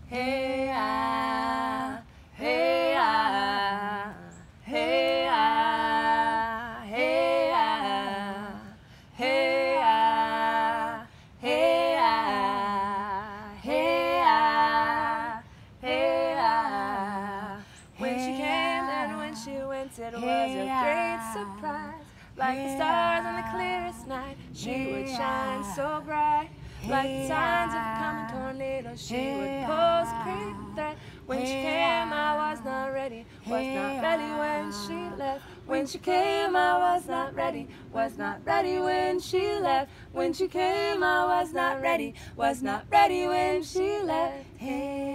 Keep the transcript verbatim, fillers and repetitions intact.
Hey ah, hey ah, hey ah, hey ah, hey ah, hey ah, hey ah, hey ah. When she came and when she went, it was a great surprise. Like the stars on the clearest night, she would shine so bright. Like the signs of a coming tornado, she would pose a creep threat. When she came, I was not ready, was not ready when she left. When she came, I was not ready, was not ready when she left. When she came, I was not ready, was not ready when she left. Hey.